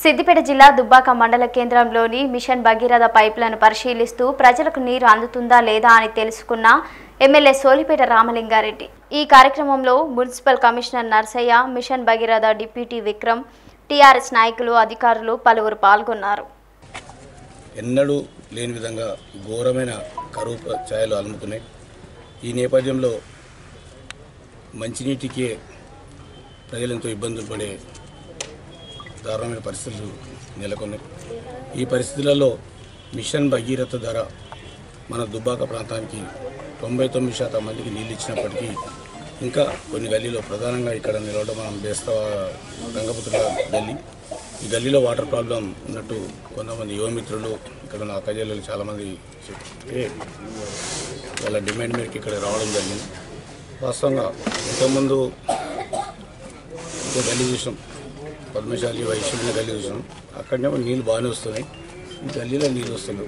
సిద్దిపేట జిల్లా దుబ్బాక మండల కేంద్రంలోని మిషన్ భగీరథ పైపులను పరిశీలిస్తూ ప్రజలకు నీరు అందుతుందా లేదా అని తెలుసుకున్న ఎమ్మెల్యే సోలిపేట రామలింగారెడ్డి ఈ కార్యక్రమంలో municipal commissioner Narsaiah, mission Bhagiratha deputy Vikram, TRS నాయకులు, అధికారులు పలువురు పాల్గొన్నారు. ఎన్నడూ లేని విధంగా ఘోరమైన కరువు ఛాయలు అలుముకున్నాయి. ఈ నేపథ్యంలో మంచినీటికి ప్రజలెంతో ఇబ్బందులు పడే దారుణమైన పరిస్థితులు నెలకొన్నాయి. ఈ పరిస్థితులలో మిషన్ భగీరథ ద్వారా మన దుబ్బాక ప్రాంతానికి 99% మందికి నీళ్ళు ఇచ్చినప్పటికీ ఇంకా కొన్ని గల్లీలో ప్రధానంగా ఇక్కడ నిలవడం మనం బేస్తా రంగపుత్రుల గల్లీ, ఈ గల్లీలో వాటర్ ప్రాబ్లం ఉన్నట్టు కొంతమంది యువమిత్రులు ఇక్కడ ఉన్న అక్కజల్లు చాలామంది చెప్తే వాళ్ళ డిమాండ్ మేరకు ఇక్కడ రావడం జరిగింది. వాస్తవంగా ఇంతకుముందు ఇంకో గల్లీ చూసినాం, పద్మశాలి వైశ్యున్న గల్లీ చూసినాం, అక్కడనే నీళ్ళు బాగానే వస్తున్నాయి, ఈ గల్లీలో నీళ్ళు వస్తున్నాయి.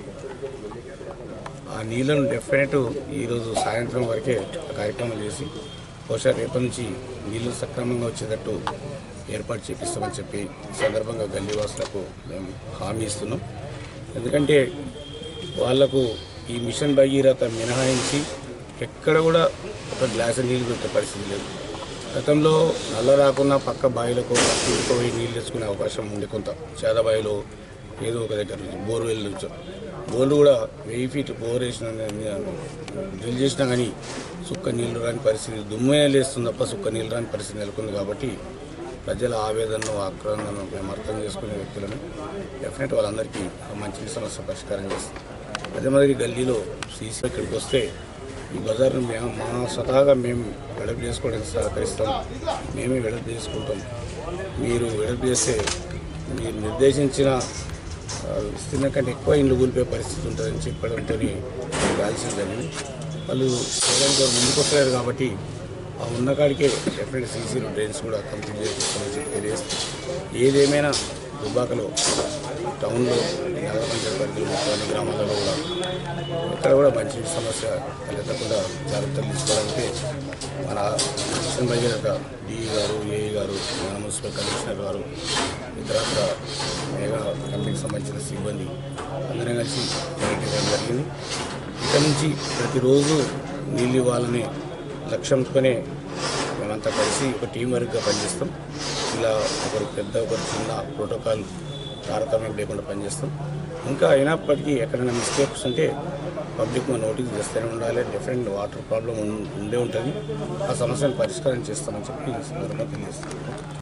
ఆ నీళ్ళను డెఫినెట్ ఈరోజు సాయంత్రం వరకే కార్యక్రమం చేసి బహుశా రేపటి నుంచి నీళ్ళు సక్రమంగా వచ్చేటట్టు ఏర్పాటు చేపిస్తామని చెప్పి ఈ సందర్భంగా గల్లీవాసులకు మేము హామీ ఇస్తున్నాం. ఎందుకంటే వాళ్లకు ఈ మిషన్ భగీరథ మినహాయించి ఎక్కడ కూడా ఒక గ్లాసు నీళ్ళు పెట్టే పరిస్థితి లేదు. గతంలో నల్ల రాకుండా పక్క బావిలకు పోయి నీళ్ళు తెచ్చుకునే అవకాశం ఉంది. కొంత చేదబావిలో ఏదో ఒక దగ్గర నుంచి బోర్వెల్ నుంచి బోర్లు కూడా 1000 ఫీట్ బోర్ వేసిన డ్రిల్ చేసినా కానీ సుక్క నీళ్లు రాని పరిస్థితి, దుమ్మే లేస్తుంది తప్ప సుక్క నీళ్ళు రాని పరిస్థితి నెలకొంది. కాబట్టి ప్రజల ఆవేదనను, ఆక్రందనను మేము అర్థం చేసుకునే వ్యక్తులను డెఫినెట్ వాళ్ళందరికీ మంచి సమస్య పరిష్కారం చేస్తాం. అదే మాదిరి గల్లీలో సీసీ ఇక్కడికి వస్తే ఈ బజార్ను మా స్వతహాగా మేము వెడల్పు చేసుకోవడానికి సహకరిస్తాం, మేమే వెడల్పు చేసుకుంటాం. మీరు వెడల్పు చేస్తే మీరు నిర్దేశించిన విస్తీర్ణం కంటే ఎక్కువ ఇండ్లు కూలిపోయే పరిస్థితి ఉంటుందని చెప్పడంతో కాల్సిన జరిగింది. వాళ్ళు చేయడానికి ముందుకు వస్తలేరు కాబట్టి ఆ ఉన్న కాడికే డెఫినెట్ సీసీలు, డ్రైన్స్ కూడా కంప్లీట్ చేస్తామని చెప్పి తెలియజేస్తాం. ఏదేమైనా దుబ్బాకలో టౌన్లో నగర పంచాయతీ పరిధిలో అన్ని గ్రామాలలో కూడా ఇక్కడ కూడా మంచి సమస్య తలెత్తకుండా జాగ్రత్తలు తీసుకోవడానికి మన మిషన్ భగీరథ డిఈ గారు, ఏఈ గారు, మన మున్సిపల్ కమిషనర్ గారు, ఇతరత్ర మెగా కంపెనీకి సంబంధించిన సిబ్బంది అందరం కలిసి మీటింగ్ జరిగింది. ఇక్కడ నుంచి ప్రతిరోజు నీళ్ళు ఇవ్వాలనే లక్ష్యంతోనే మేమంతా కలిసి ఒక టీం వర్క్గా పనిచేస్తాం. ఇలా ఒకరు పెద్ద, ఒకరు చిన్న ప్రోటోకాల్ తారతమ్యం లేకుండా పనిచేస్తాం. ఇంకా అయినప్పటికీ ఎక్కడైనా మిస్టేక్స్ ఉంటే పబ్లిక్ మా నోటీస్ చేస్తూనే ఉండాలి. డిఫరెంట్ వాటర్ ప్రాబ్లం ఉండే ఉంటుంది. ఆ సమస్యను పరిష్కారం చేస్తామని చెప్పి ఈ సందర్భంగా తెలియజేస్తాం.